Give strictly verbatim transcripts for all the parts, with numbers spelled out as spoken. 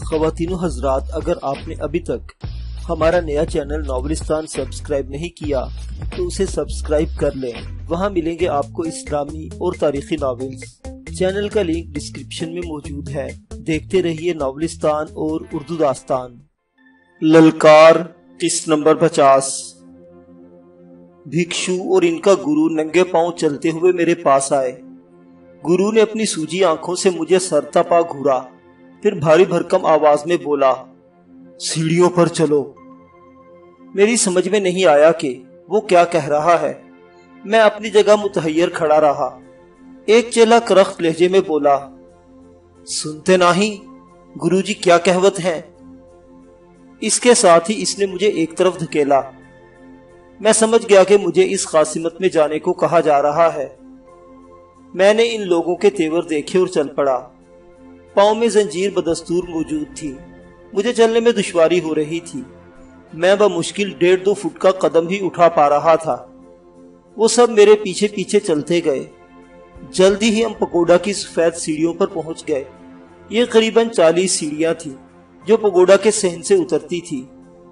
خواتین و حضرات، اگر آپ نے ابھی تک ہمارا نیا چینل ناولستان سبسکرائب نہیں کیا تو اسے سبسکرائب کر لیں۔ وہاں ملیں گے آپ کو اسلامی اور تاریخی ناولز۔ چینل کا لنک ڈسکرپشن میں موجود ہے۔ دیکھتے رہیے ناولستان اور اردو داستان۔ للکار، قسط نمبر پچاس۔ بھکشو اور ان کا گرو ننگے پاؤں چلتے ہوئے میرے پاس آئے۔ گرو نے اپنی سوجی آنکھوں سے مجھے سرتا پا گھورا، پھر بھاری بھرکم آواز میں بولا، سیڑھیوں پر چلو۔ میری سمجھ میں نہیں آیا کہ وہ کیا کہہ رہا ہے۔ میں اپنی جگہ متحیر کھڑا رہا۔ ایک چیلا کرخت لہجے میں بولا، سنتے نہیں گرو جی کیا کہوت ہیں۔ اس کے ساتھ ہی اس نے مجھے ایک طرف دھکیلا۔ میں سمجھ گیا کہ مجھے اس قاسمت میں جانے کو کہا جا رہا ہے۔ میں نے ان لوگوں کے تیور دیکھے اور چل پڑا۔ پاؤں میں زنجیر بدستور موجود تھی۔ مجھے چلنے میں دشواری ہو رہی تھی۔ میں بمشکل ڈیڑھ دو فٹ کا قدم بھی اٹھا پا رہا تھا۔ وہ سب میرے پیچھے پیچھے چلتے گئے۔ جلدی ہی ہم پگوڈا کی سفید سیڑھیوں پر پہنچ گئے۔ یہ قریباً چالیس سیڑھیاں تھیں جو پگوڈا کے صحن سے اترتی تھی۔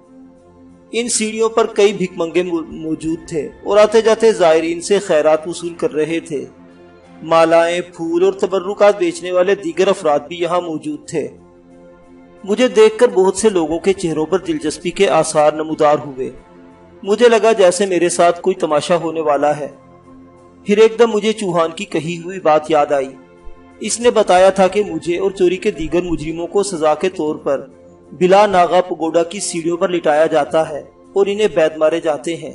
ان سیڑھیوں پر کئی بھک منگے موجود تھے اور آتے جاتے زائرین سے خیرات وصول کر رہے تھے۔ مالائیں، پھول اور تبرکات بیچنے والے دیگر افراد بھی یہاں موجود تھے۔ مجھے دیکھ کر بہت سے لوگوں کے چہروں پر دلچسپی کے آثار نمودار ہوئے۔ مجھے لگا جیسے میرے ساتھ کوئی تماشا ہونے والا ہے۔ پھر ایک دم مجھے چوہان کی کہی ہوئی بات یاد آئی۔ اس نے بتایا تھا کہ مجھے اور چوری کے دیگر مجرموں کو سزا کے طور پر بلا ناغا پگوڈا کی سیڑھیوں پر لٹایا جاتا ہے اور انہیں بید مارے جاتے ہیں۔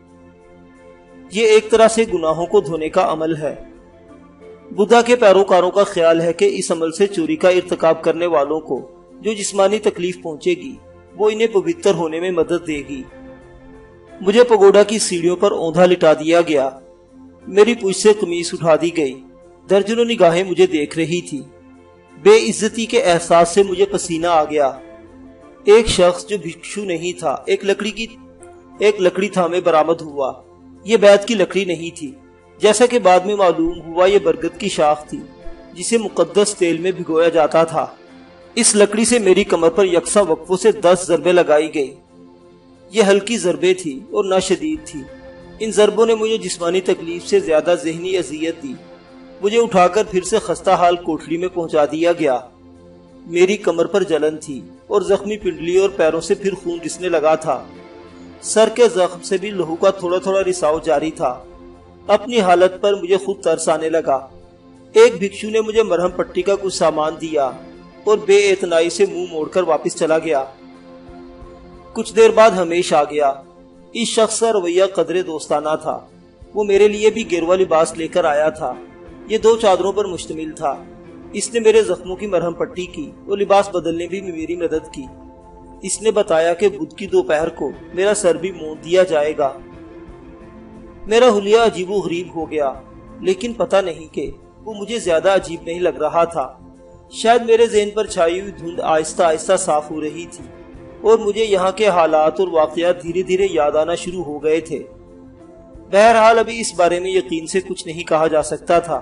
یہ ایک طرح سے گناہوں کو دھونے کا عمل ہے۔ بدھا کے پیروکاروں کا خیال ہے کہ اس عمل سے چوری کا ارتکاب کرنے والوں کو جو جسمانی تکلیف پہنچے گی وہ انہیں پوتر ہونے میں مدد دے گی۔ مجھے پگوڈا کی سیڑھیوں پر اوندھا لٹا دیا گیا۔ میری پوچھ سے قمیص اٹھا دی گئی۔ درجنوں نگاہیں مجھے دیکھ رہی تھی۔ بے عزتی کے احساس سے مجھے پسینہ آ گیا۔ ایک شخص جو بھکشو نہیں تھا ایک لکڑی کی ایک لکڑی تھامے برآمد ہوا۔ یہ بیت کی لکڑی نہیں تھی، جیسا کہ بعد میں معلوم ہوا یہ برگد کی شاخ تھی جسے مقدس تیل میں بھگویا جاتا تھا۔ اس لکڑی سے میری کمر پر یکساں وقفوں سے دس ضربیں لگائی گئی۔ یہ ہلکی ضربیں تھی اور نہ شدید تھی۔ ان ضربوں نے مجھے جسمانی تکلیف سے زیادہ ذہنی اذیت دی۔ مجھے اٹھا کر پھر سے خستہ حال کوٹھڑی میں پہنچا دیا گیا۔ میری کمر پر جلن تھی اور زخمی پنڈلی اور پیروں سے پھر خون رسنے لگا تھا۔ سر کے زخم سے بھی لہو کا تھوڑا تھوڑا رساؤ جاری تھا۔ اپنی حالت پر مجھے خود ترس آنے لگا۔ ایک بھکشو نے مجھے مرہم پٹی کا کچھ سامان دیا اور بے اعتنائی سے منہ موڑ کر واپس چلا گیا۔ کچھ دیر بعد ہمیش آ گیا۔ اس شخص کا رویہ قدرے دوستانہ تھا۔ وہ میرے لیے بھی گیروا لباس لے کر آیا تھا۔ یہ دو چادروں پر مشتمل تھا۔ اس نے میرے زخموں کی مرہم پٹی کی اور لباس بدلنے بھی میری مدد کی۔ اس نے بتایا کہ بدھ کی دوپہر کو میرا سر بھی مونڈ دیا جائے گا۔ میرا حلیہ عجیب و غریب ہو گیا، لیکن پتہ نہیں کہ وہ مجھے زیادہ عجیب نہیں لگ رہا تھا۔ شاید میرے ذہن پر چھائی ہوئی دھند آہستہ آہستہ صاف ہو رہی تھی اور مجھے یہاں کے حالات اور واقعات دھیرے دھیرے یاد آنا شروع ہو گئے تھے۔ بہرحال ابھی اس بارے میں یقین سے کچھ نہیں کہا جا سکتا تھا۔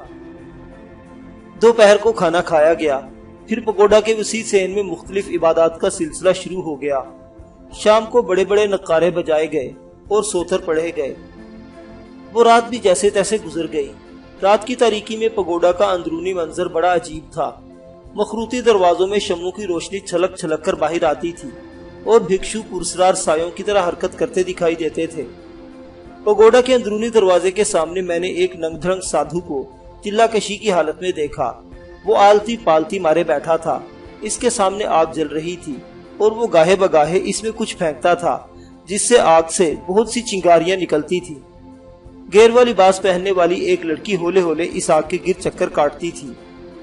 دوپہر کو کھانا کھایا گیا، پھر پگوڈا کے وسیع صحن میں مختلف عبادات کا سلسلہ شروع ہو گیا۔ شام کو بڑے بڑے نقارے بجائے گئے اور سوتر پڑھے گئے۔ وہ رات بھی جیسے تیسے گزر گئی۔ رات کی تاریکی میں پگوڈا کا اندرونی منظر بڑا عجیب تھا۔ مخروطی دروازوں میں شمعوں کی روشنی چھلک چھلک کر باہر آتی تھی اور بھکشو پرسرار سایوں کی طرح حرکت کرتے دکھائی دیتے تھے۔ پگوڈا کے اندرونی دروازے کے سامنے میں نے ایک ننگ دھڑنگ سادھو کو چلا کشی کی حالت میں دیکھا۔ وہ آلتی پالتی مارے بیٹھا تھا۔ اس کے سامنے آگ جل رہی تھی اور وہ گاہے بگاہے اس میں کچھ پھینکتا تھا جس سے آگ سے بہت سی چنگاریاں نکلتی تھی۔ گیروا لباس پہننے والی ایک لڑکی ہولے ہولے اس آگ کے گر چکر کاٹتی تھی۔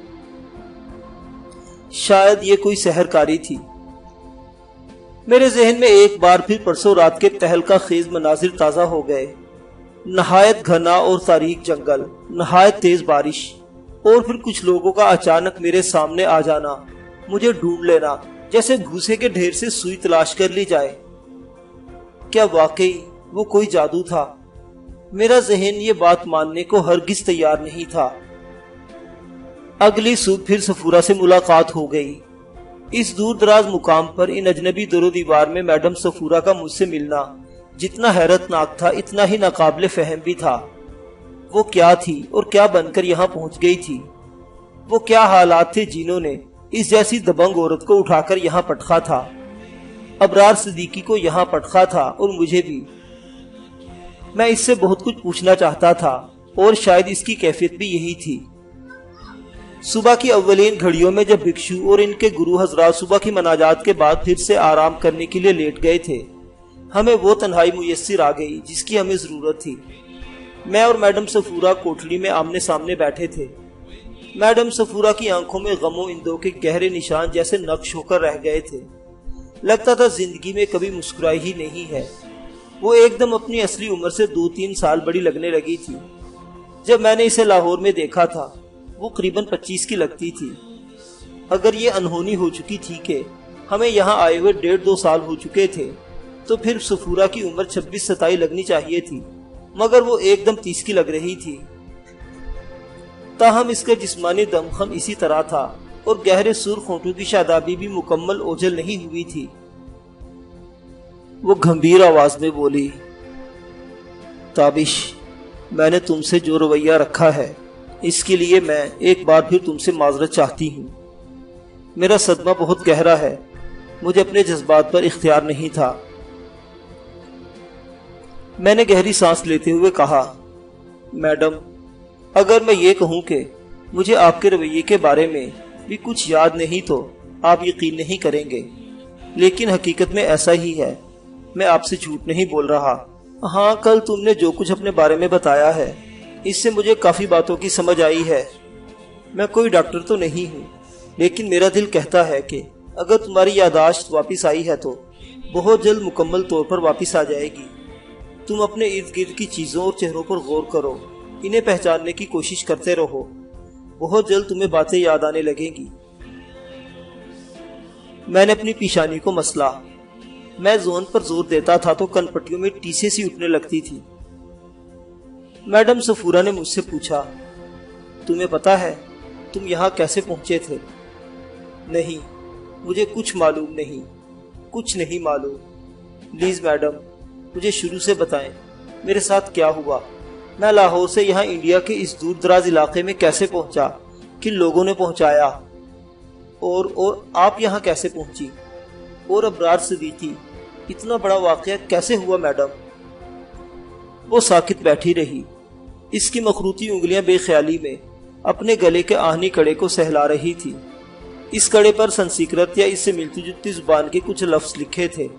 شاید یہ کوئی سحر کاری تھی۔ میرے ذہن میں ایک بار پھر پرسوں رات کے تہلکہ خیز مناظر تازہ ہو گئے۔ نہایت گھنا اور تاریک جنگل، نہایت تیز بارش، اور پھر کچھ لوگوں کا اچانک میرے سامنے آ جانا، مجھے ڈھونڈ لینا جیسے بھوسے کے ڈھیر سے سوئی تلاش کر لی جائے۔ کیا واقعی وہ کوئی جادو تھا؟ میرا ذہن یہ بات ماننے کو ہرگز تیار نہیں تھا۔ اگلی صبح پھر سفورہ سے ملاقات ہو گئی۔ इस दूर दराज मुकाम पर इन अजनबी दरो दीवार में मैडम सफूरा का मुझसे मिलना जितना हैरतनाक था इतना ही नाकाबिले फहम भी था। वो क्या थी और क्या बनकर यहाँ पहुंच गई थी? वो क्या हालात थे जिन्होंने इस जैसी दबंग औरत को उठाकर यहाँ पटखा था? अबरार सिद्दीकी को यहाँ पटखा था और मुझे भी। मैं इससे बहुत कुछ पूछना चाहता था और शायद इसकी कैफियत भी यही थी। सुबह की अव्वलीन घड़ियों में जब भिक्षु और इनके गुरु हजरात सुबह की मनाजात के बाद फिर से आराम करने के लिए लेट गए थे, हमें वो तन्हाई मुयस्सिर आ गई जिसकी हमें जरूरत थी। मैं और मैडम सफूरा कोठड़ी में आमने सामने बैठे थे। मैडम सफूरा की आंखों में गमो इंदों के गहरे निशान जैसे नक्श होकर रह गए थे। लगता था जिंदगी में कभी मुस्कुराई ही नहीं है। वो एकदम अपनी असली उम्र से दो तीन साल बड़ी लगने लगी थी। जब मैंने इसे लाहौर में देखा था वो करीबन पच्चीस की लगती थी। अगर ये अनहोनी हो चुकी थी कि हमें यहाँ आए हुए डेढ़ दो साल हो चुके थे, तो फिर सफूरा की उम्र छब्बीस सताई लगनी चाहिए थी, मगर वो एकदम तीस की लग रही थी। ताहम इसका जिस्मानी दमखम इसी तरह था और गहरे सुर्ख होंठों की शादाबी भी मुकम्मल ओझल नहीं हुई थी। वो गंभीर आवाज में बोली, ताबिश, मैंने तुमसे जो रवैया रखा है इसके लिए मैं एक बार फिर तुमसे माजरत चाहती हूँ। मेरा सदमा बहुत गहरा है, मुझे अपने जज्बात पर इख्तियार नहीं था। मैंने गहरी सांस लेते हुए कहा, मैडम, अगर मैं ये कहूँ कि मुझे आपके रवैये के बारे में भी कुछ याद नहीं तो आप यकीन नहीं करेंगे, लेकिन हकीकत में ऐसा ही है। मैं आपसे झूठ नहीं बोल रहा। हाँ, कल तुमने जो कुछ अपने बारे में बताया है इससे मुझे काफी बातों की समझ आई है। मैं कोई डॉक्टर तो नहीं हूँ, लेकिन मेरा दिल कहता है कि अगर तुम्हारी यादाश्त वापस आई है तो बहुत जल्द मुकम्मल तौर पर वापस आ जाएगी। तुम अपने इर्द गिर्द की चीजों और चेहरों पर गौर करो, इन्हें पहचानने की कोशिश करते रहो। बहुत जल्द तुम्हें बातें याद आने लगेंगी। मैंने अपनी पेशानी को मसला। मैं जोन पर जोर देता था तो कनपट्टियों में टीसे सी उठने लगती थी। मैडम सफूरा ने मुझसे पूछा, तुम्हें पता है तुम यहाँ कैसे पहुंचे थे? नहीं, मुझे कुछ मालूम नहीं, कुछ नहीं मालूम। प्लीज मैडम, मुझे शुरू से बताएं, मेरे साथ क्या हुआ? मैं लाहौर से यहाँ इंडिया के इस दूर दराज इलाके में कैसे पहुंचा? किन लोगों ने पहुंचाया? और और आप यहाँ कैसे पहुंची? और अबरार सिद्दीकी, इतना बड़ा वाकया कैसे हुआ मैडम? वो साकित बैठी रही। इसकी मखरूती उंगलियां बेख्याली में अपने गले के आहनी कड़े को सहला रही थी। इस कड़े पर संस्कृत या इससे मिलती जुलती जुबान के कुछ लफ्ज लिखे थे।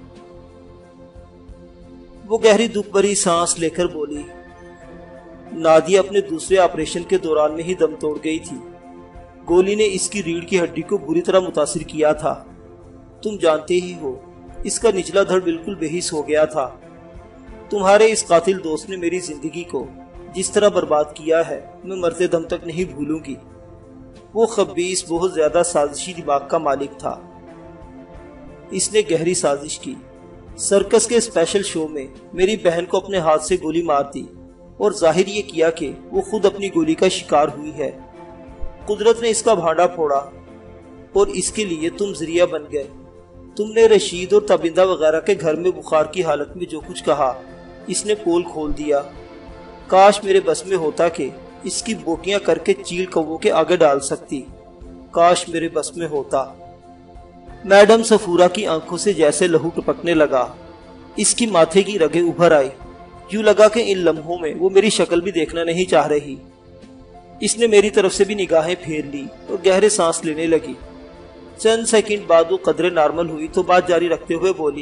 वो गहरी दुख भरी सांस लेकर बोली, नादिया अपने दूसरे ऑपरेशन के दौरान में ही दम तोड़ गई थी। गोली ने इसकी रीढ़ की हड्डी को बुरी तरह मुतासिर किया था। तुम जानते ही हो, इसका निचला धड़ बिल्कुल बेहिस हो गया था। तुम्हारे इस कातिल दोस्त ने मेरी जिंदगी को जिस तरह बर्बाद किया है मैं मरते दम तक नहीं भूलूंगी। वो खबीस बहुत ज्यादा साजिशी दिमाग का मालिक था। इसने गहरी साजिश की। सर्कस के स्पेशल शो में मेरी बहन को अपने हाथ से गोली मार दी और जाहिर ये किया कि वो खुद अपनी गोली का शिकार हुई है। कुदरत ने इसका भांडा फोड़ा और इसके लिए तुम जरिया बन गए। तुमने रशीद और तबिंदा वगैरह के घर में बुखार की हालत में जो कुछ कहा, इसने पोल खोल दिया। काश मेरे बस में होता कि इसकी बोटियां करके चील कौवों के आगे डाल सकती। काश मेरे बस में होता। मैडम सफूरा की आंखों से जैसे लहू टपकने लगा। इसकी माथे की रगें उभर आई। यूं लगा कि इन लम्हों में वो मेरी शक्ल भी देखना नहीं चाह रही। इसने मेरी तरफ से भी निगाहें फेर ली और गहरे सांस लेने लगी। चंद सेकंड बाद वो कदरे नॉर्मल हुई तो बात जारी रखते हुए बोली,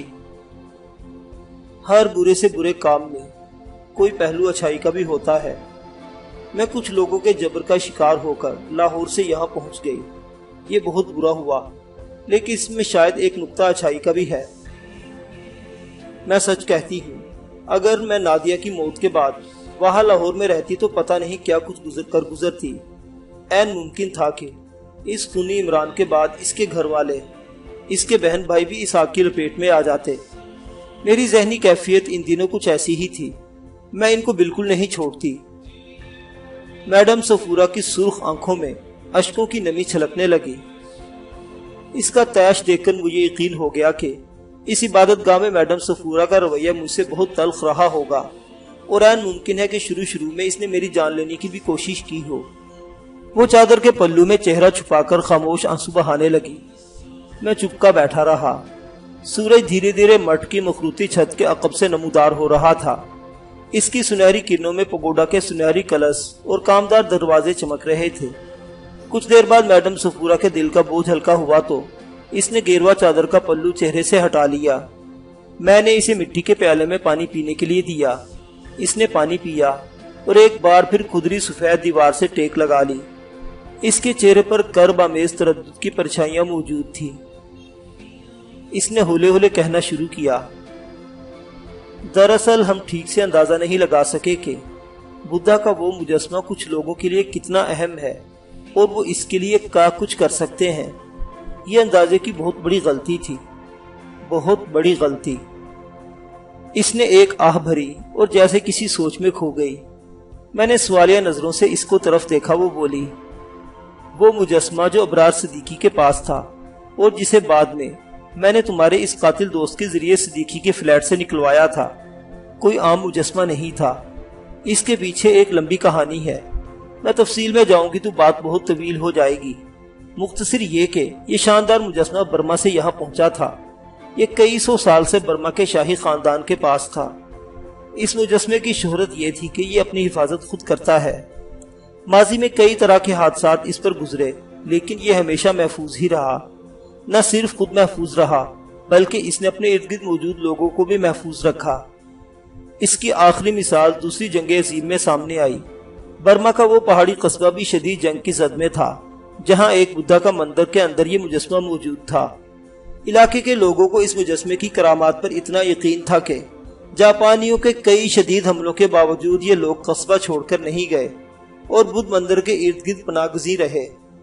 हर बुरे से बुरे काम में कोई पहलू अच्छाई का भी होता है। मैं कुछ लोगों के जबर का शिकार होकर लाहौर से यहाँ पहुँच गई। ये बहुत बुरा हुआ, लेकिन इसमें शायद एक नुक्ता अच्छाई का भी है। मैं सच कहती हूँ, अगर मैं नादिया की मौत के बाद वहाँ लाहौर में रहती तो पता नहीं क्या कुछ गुजर कर गुजरती। ऐन मुमकिन था कि इस खूनी इमरान के बाद इसके घर वाले, इसके बहन भाई भी इस आग की लपेट में आ जाते। मेरी जहनी कैफियत इन दिनों कुछ ऐसी ही थी। मैं इनको बिल्कुल नहीं छोड़ती। मैडम सफूरा की सुर्ख आंखों में अश्कों की नमी छलकने लगी। اس کا تیش دیکھ کر مجھے یقین ہو گیا کہ اس عبادت گاہ میں میڈم صفورہ کا رویہ مجھ سے بہت تلخ رہا ہوگا، اور عین ممکن ہے کہ شروع شروع میں اس نے میری جان لینے کی بھی کوشش کی ہو۔ وہ چادر کے پلو میں چہرہ چھپا کر خاموش آنسو بہانے لگی۔ میں چپکا بیٹھا رہا۔ سورج دھیرے دھیرے مٹ کی مخروطی چھت کے عقب سے نمودار ہو رہا تھا۔ اس کی سنہری کرنوں میں پگوڈا کے سنہری کلش اور کامدار دروازے چمک رہے تھے۔ کچھ دیر بعد میڈم صفورہ کے دل کا بوجھ ہلکا ہوا تو اس نے گیروا چادر کا پلو چہرے سے ہٹا لیا۔ میں نے اسے مٹی کے پیالے میں پانی پینے کے لیے دیا۔ اس نے پانی پیا اور ایک بار پھر کھدری سفید دیوار سے ٹیک لگا لی۔ اس کے چہرے پر کرب آمیز تردد کی پرچھائیاں موجود تھی۔ اس نے ہولے ہولے کہنا شروع کیا، دراصل ہم ٹھیک سے اندازہ نہیں لگا سکے کہ بدھا کا وہ مجسمہ کچھ لوگوں کے لیے کتنا اہم ہے اور وہ اس کے لیے کیا کچھ کر سکتے ہیں۔ یہ اندازے کی بہت بڑی غلطی تھی، بہت بڑی غلطی۔ اس نے ایک آہ بھری اور جیسے کسی سوچ میں کھو گئی۔ میں نے سوالیہ نظروں سے اس کو طرف دیکھا۔ وہ بولی، وہ مجسمہ جو ابرار صدیقی کے پاس تھا اور جسے بعد میں میں نے تمہارے اس قاتل دوست کے ذریعے صدیقی کے فلیٹ سے نکلوایا تھا، کوئی عام مجسمہ نہیں تھا۔ اس کے پیچھے ایک لمبی کہانی ہے۔ میں تفصیل میں جاؤں گی تو بات بہت طویل ہو جائے گی۔ مختصر یہ کہ یہ شاندار مجسمہ برما سے یہاں پہنچا تھا۔ یہ کئی سو سال سے برما کے شاہی خاندان کے پاس تھا۔ اس مجسمے کی شہرت یہ تھی کہ یہ اپنی حفاظت خود کرتا ہے۔ ماضی میں کئی طرح کے حادثات اس پر گزرے، لیکن یہ ہمیشہ محفوظ ہی رہا۔ نہ صرف خود محفوظ رہا بلکہ اس نے اپنے ارد گرد موجود لوگوں کو بھی محفوظ رکھا۔ اس کی آخری مثال دوسری جنگ عظیم میں سامنے آئی۔ برما کا وہ پہاڑی قصبہ بھی شدید جنگ کی زد میں تھا، جہاں ایک بدھا کا مندر کے اندر یہ مجسمہ موجود تھا۔ علاقے کے لوگوں کو اس مجسمے کی کرامات پر اتنا یقین تھا کہ جاپانیوں کے کئی شدید حملوں کے باوجود یہ لوگ قصبہ چھوڑ کر نہیں گئے اور بدھ مندر کے ارد گرد پناہ گزین رہے۔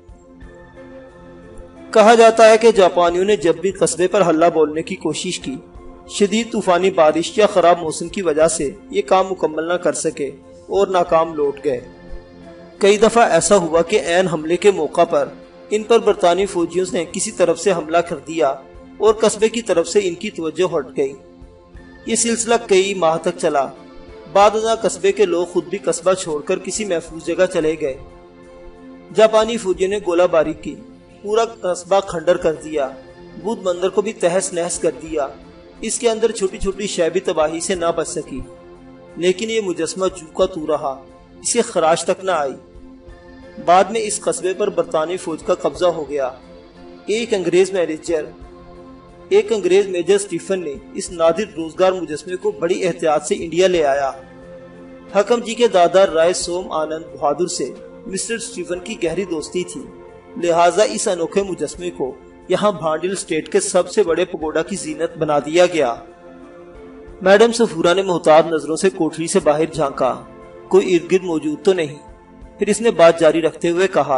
کہا جاتا ہے کہ جاپانیوں نے جب بھی قصبے پر حملہ بولنے کی کوشش کی، شدید طوفانی بارش یا خراب موسم کی وجہ سے یہ کام مکمل نہ کر سکے اور ناکام لوٹ گئے۔ کئی دفعہ ایسا ہوا کہ عین حملے کے موقع پر ان پر برطانوی فوجیوں نے کسی طرف سے حملہ کر دیا اور قصبے کی طرف سے ان کی توجہ ہٹ گئی۔ یہ سلسلہ کئی ماہ تک چلا۔ بعد ازاں قصبے کے لوگ خود بھی قصبہ چھوڑ کر کسی محفوظ جگہ چلے گئے۔ جاپانی فوجیوں نے گولہ باری کی، پورا قصبہ کھنڈر کر دیا، بدھ مندر کو بھی تہس نہس کر دیا۔ اس کے اندر چھوٹی چھوٹی شے بھی تباہی سے نہ بچ سکی، لیکن یہ مجسمہ چوکا تو رہا، اسے خراش تک نہ آئی۔ بعد میں اس قصبے پر برطانوی فوج کا قبضہ ہو گیا۔ ایک انگریز میجر ایک انگریز میجر سٹیفن نے اس نادر روزگار مجسمے کو بڑی احتیاط سے انڈیا لے آیا۔ حکم جی کے دادا رائے سوم آنند بہادر سے مسٹر سٹیفن کی گہری دوستی تھی، لہٰذا اس انوکھے مجسمے کو یہاں بھانڈل اسٹیٹ کے سب سے بڑے پگوڈا کی زینت بنا دیا گیا۔ میڈم صفورہ نے محتاط نظروں سے کوٹری سے باہر جھانکا۔ کوئی ارد گرد موجود تو نہیں۔ پھر اس نے بات جاری رکھتے ہوئے کہا،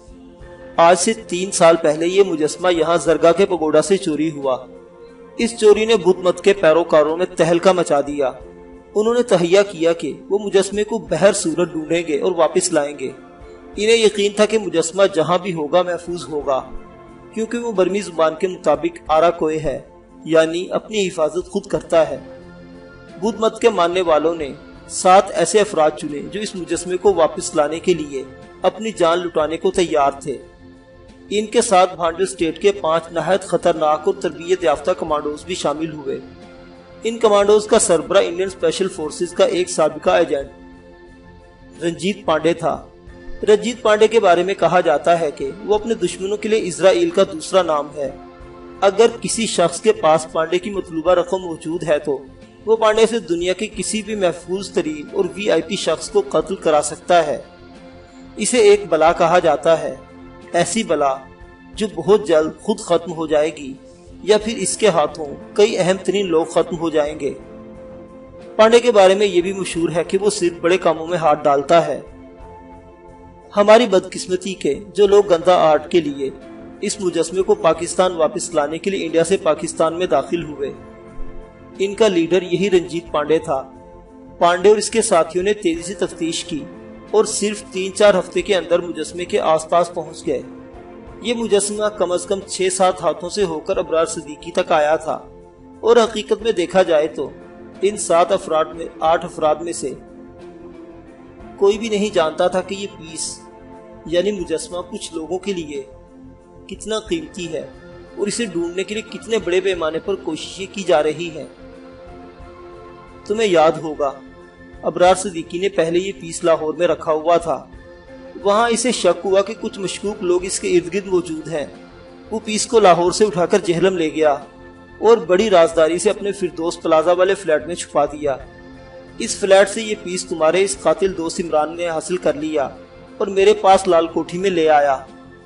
آج سے تین سال پہلے یہ مجسمہ یہاں زرگا کے پگوڈا سے چوری ہوا۔ اس چوری نے بدھ مت کے پیروکاروں میں تہلکہ مچا دیا۔ انہوں نے تہیہ کیا کہ وہ مجسمے کو بہر صورت ڈھونڈیں گے اور واپس لائیں گے۔ انہیں یقین تھا کہ مجسمہ جہاں بھی ہوگا محفوظ ہوگا، کیونکہ وہ برمی زبان کے مطابق آرا کوئے ہے، یعنی اپنی حفاظت خود کرتا ہے۔ بدھ مت کے ماننے والوں نے سات ایسے افراد چنے جو اس مجسمے کو واپس لانے کے لیے اپنی جان لٹانے کو تیار تھے۔ ان کے ساتھ بھانڈل اسٹیٹ کے پانچ نہایت خطرناک اور تربیت یافتہ کمانڈوز بھی شامل ہوئے۔ ان کمانڈوز کا سربراہ انڈین اسپیشل فورسز کا ایک سابقہ ایجنٹ رنجیت پانڈے تھا۔ رنجیت پانڈے کے بارے میں کہا جاتا ہے کہ وہ اپنے دشمنوں کے لیے اسرائیل کا دوسرا نام ہے۔ اگر کسی شخص کے پاس پانڈے کی مطلوبہ رقم موجود ہے تو وہ پانڈے سے دنیا کے کسی بھی محفوظ ترین اور وی آئی پی شخص کو قتل کرا سکتا ہے۔ اسے ایک بلا کہا جاتا ہے، ایسی بلا جو بہت جلد خود ختم ہو جائے گی یا پھر اس کے ہاتھوں کئی اہم ترین لوگ ختم ہو جائیں گے۔ پانڈے کے بارے میں یہ بھی مشہور ہے کہ وہ صرف بڑے کاموں میں ہاتھ ڈالتا ہے۔ ہماری بدقسمتی کے جو لوگ گندا آرٹ کے لیے اس مجسمے کو پاکستان واپس لانے کے لیے انڈیا سے پاکستان میں داخل ہوئے، ان کا لیڈر یہی رنجیت پانڈے تھا۔ پانڈے اور اس کے ساتھیوں نے تیزی سے تفتیش کی اور صرف تین چار ہفتے کے اندر مجسمے کے آس پاس پہنچ گئے۔ یہ مجسمہ کم از کم چھ سات ہاتھوں سے ہو کر ابرار صدیقی تک آیا تھا، اور حقیقت میں دیکھا جائے تو ان سات افراد میں آٹھ افراد میں سے کوئی بھی نہیں جانتا تھا کہ یہ پیس یعنی مجسمہ کچھ لوگوں کے لیے کتنا قیمتی ہے اور اسے ڈھونڈنے کے لیے کتنے بڑے پیمانے پر کوششیں کی جا رہی ہیں۔ تمہیں یاد ہوگا ابرار صدیقی نے پہلے یہ پیس لاہور میں رکھا ہوا تھا۔ وہاں اسے شک ہوا کہ کچھ مشکوک لوگ اس کے ارد گرد موجود ہیں۔ وہ پیس کو لاہور سے اٹھا کر جہلم لے گیا اور بڑی رازداری سے اپنے فردوس پلازا والے فلیٹ میں چھپا دیا۔ اس فلیٹ سے یہ پیس تمہارے اس قاتل دوست عمران نے حاصل کر لیا اور میرے پاس لال کوٹھی میں لے آیا۔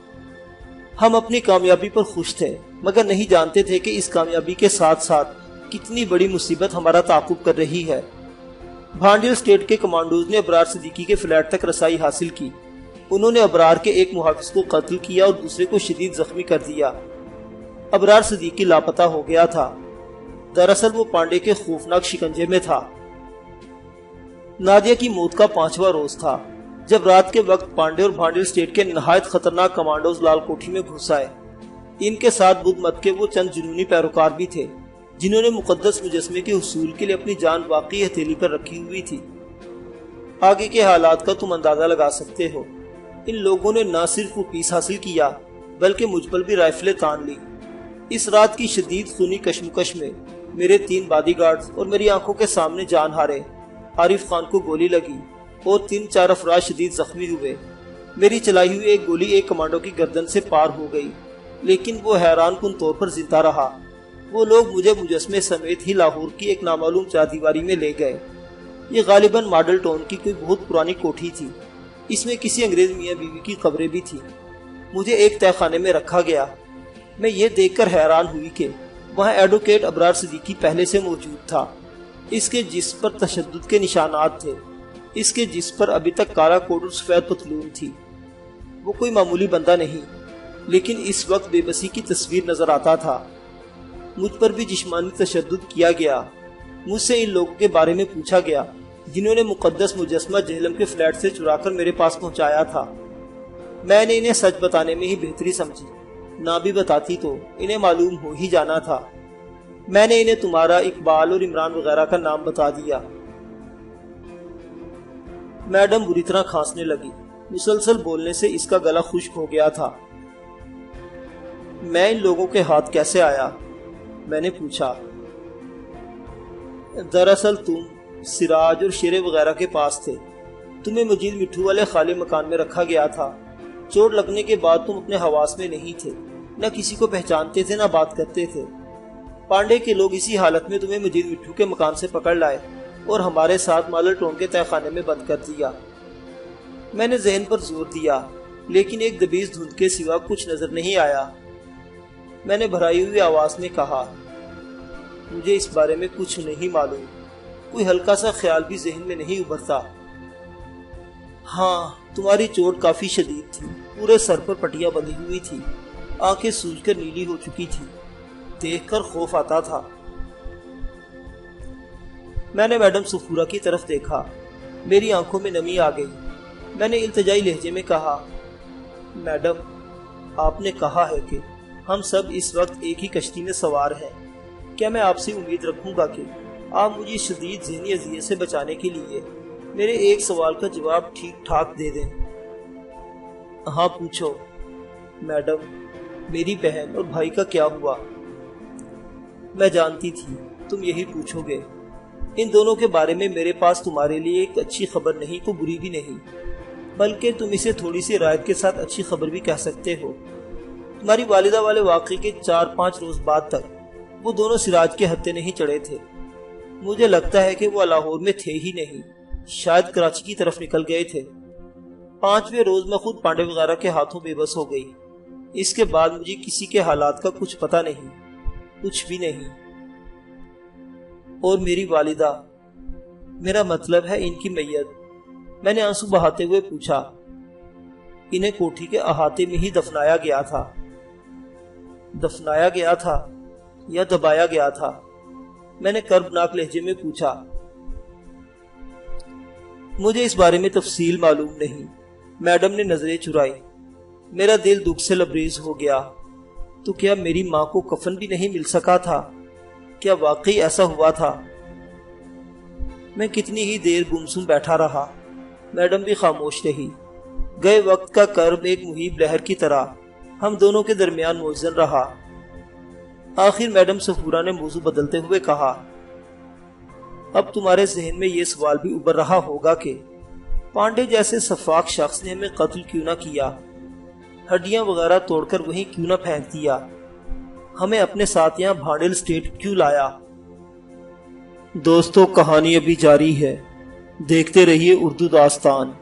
ہم اپنی کامیابی پر خوش تھے، مگر نہیں جانتے تھے کہ اس کامیابی کے ساتھ ساتھ کتنی بڑی مصیبت ہمارا تعاقب کر رہی ہے۔ بھانڈیل اسٹیٹ کے کمانڈوز نے ابرار صدیقی کے فلیٹ تک رسائی حاصل کی۔ انہوں نے ابرار کے ایک محافظ کو قتل کیا اور دوسرے کو شدید زخمی کر دیا۔ ابرار صدیقی لاپتہ ہو گیا تھا۔ دراصل وہ پانڈے کے خوفناک شکنجے میں تھا۔ نادیہ کی موت کا پانچواں روز تھا جب رات کے وقت پانڈے اور بھانڈیل اسٹیٹ کے نہایت خطرناک کمانڈوز لال کوٹھی میں گھس آئے۔ ان کے ساتھ بدھ مت کے وہ چند جنونی پیروکار بھی تھے جنہوں نے مقدس مجسمے کے حصول کے لیے اپنی جان واقعی ہتھیلی پر رکھی ہوئی تھی۔ آگے کے حالات کا تم اندازہ لگا سکتے ہو۔ ان لوگوں نے نہ صرف وہ پیس حاصل کیا بلکہ مجھ پر بھی رائفلیں تان لی۔ اس رات کی شدید خونی کشمکش میں میرے تین باڈی گارڈز اور میری آنکھوں کے سامنے جان ہارے عارف خان کو گولی لگی اور تین چار افراد شدید زخمی ہوئے۔ میری چلائی ہوئی ایک گولی ایک کمانڈو کی گردن سے پار ہو گئی، لیکن وہ حیران کن طور پر زندہ رہا۔ وہ لوگ مجھے مجسمے سمیت ہی لاہور کی ایک نامعلوم چاردیواری میں لے گئے۔ یہ غالباً ماڈل ٹاؤن کی کوئی بہت پرانی کوٹھی تھی۔ اس میں کسی انگریز میاں بیوی کی قبریں بھی تھیں۔ مجھے ایک تہہ خانے میں رکھا گیا۔ میں یہ دیکھ کر حیران ہوئی کہ وہاں ایڈوکیٹ ابرار صدیقی پہلے سے موجود تھا۔ اس کے جسم پر تشدد کے نشانات تھے۔ اس کے جسم پر ابھی تک کالا کوٹ اور سفید پتلون تھی۔ وہ کوئی معمولی بندہ نہیں، لیکن اس وقت بے بسی کی تصویر نظر آتا تھا۔ مجھ پر بھی جسمانی تشدد کیا گیا۔ مجھ سے ان لوگوں کے بارے میں پوچھا گیا جنہوں نے مقدس مجسمہ جہلم کے فلیٹ سے چرا کر میرے پاس پہنچایا تھا۔ میں نے انہیں سچ بتانے میں ہی بہتری سمجھی، نہ بھی بتاتی تو انہیں معلوم ہو ہی جانا تھا۔ میں نے انہیں تمہارا، اقبال اور عمران وغیرہ کا نام بتا دیا۔ میڈم بری طرح کھانسنے لگی۔ مسلسل بولنے سے اس کا گلا خشک ہو گیا تھا۔ میں ان لوگوں کے ہاتھ کیسے آیا؟ میں نے پوچھا۔ دراصل تم سراج اور شیرے وغیرہ کے پاس تھے۔ تمہیں مجید مٹھو والے خالی مکان میں رکھا گیا تھا۔ چوٹ لگنے کے بعد تم اپنے حواس میں نہیں تھے، نہ کسی کو پہچانتے تھے نہ بات کرتے تھے۔ پانڈے کے لوگ اسی حالت میں تمہیں مجید مٹھو کے مکان سے پکڑ لائے اور ہمارے ساتھ مالر ٹون کے تہہ خانے میں بند کر دیا۔ میں نے ذہن پر زور دیا، لیکن ایک دبیز دھند کے سوا کچھ نظر نہیں آیا۔ میں نے بھرائی ہوئی آواز میں کہا، مجھے اس بارے میں کچھ نہیں معلوم۔ کوئی ہلکا سا خیال بھی ذہن میں نہیں ابھرتا۔ ہاں، تمہاری چوٹ کافی شدید تھی۔ پورے سر پر پٹیاں بندھی ہوئی تھی۔ آنکھیں سوج کر نیلی ہو چکی تھی۔ دیکھ کر خوف آتا تھا۔ میں نے میڈم سفورہ کی طرف دیکھا۔ میری آنکھوں میں نمی آ گئی۔ میں نے التجائی لہجے میں کہا، میڈم، آپ نے کہا ہے کہ ہم سب اس وقت ایک ہی کشتی میں سوار ہیں۔ کیا میں آپ سے امید رکھوں گا کہ آپ مجھے شدید ذہنی اذیت سے بچانے کے لیے میرے ایک سوال کا جواب ٹھیک ٹھاک دے دیں؟ ہاں، پوچھو۔ میڈم، میری بہن اور بھائی کا کیا ہوا؟ میں جانتی تھی تم یہی پوچھو گے۔ ان دونوں کے بارے میں میرے پاس تمہارے لیے ایک اچھی خبر نہیں تو بری بھی نہیں، بلکہ تم اسے تھوڑی سی رعایت کے ساتھ اچھی خبر بھی کہہ سکتے ہو۔ تمہاری والدہ والے واقعے کے چار پانچ روز بعد تک وہ دونوں سراج کے ہتھے نہیں چڑھے تھے۔ مجھے لگتا ہے کہ وہ لاہور میں تھے ہی نہیں، شاید کراچی کی طرف نکل گئے تھے۔ پانچویں روز میں خود پانڈے وغیرہ کے ہاتھوں بے بس ہو گئی۔ اس کے بعد مجھے کسی کے حالات کا کچھ پتہ نہیں، کچھ بھی نہیں۔ اور میری والدہ، میرا مطلب ہے ان کی میت۔ میں نے آنسو بہاتے ہوئے پوچھا۔ انہیں کوٹھی کے احاطے میں ہی دفنایا گیا تھا۔ دفنایا گیا تھا یا دبایا گیا تھا؟ میں نے کربناک لہجے میں پوچھا۔ مجھے اس بارے میں تفصیل معلوم نہیں۔ میڈم نے نظریں چرائی۔ میرا دل دکھ سے لبریز ہو گیا۔ تو کیا میری ماں کو کفن بھی نہیں مل سکا تھا؟ کیا واقعی ایسا ہوا تھا؟ میں کتنی ہی دیر گمسم بیٹھا رہا، میڈم بھی خاموش رہی۔ گئے وقت کا کرب ایک مہیب لہر کی طرح ہم دونوں کے درمیان موزن رہا۔ آخر میڈم صفورہ نے موضوع بدلتے ہوئے کہا، اب تمہارے ذہن میں یہ سوال بھی ابھر رہا ہوگا کہ پانڈے جیسے شفاق شخص نے ہمیں قتل کیوں نہ کیا، ہڈیاں وغیرہ توڑ کر وہیں کیوں نہ پھینک دیا، ہمیں اپنے ساتھ یہاں بھانڈل اسٹیٹ کیوں لایا۔ دوستو، کہانی ابھی جاری ہے، دیکھتے رہیے اردو داستان۔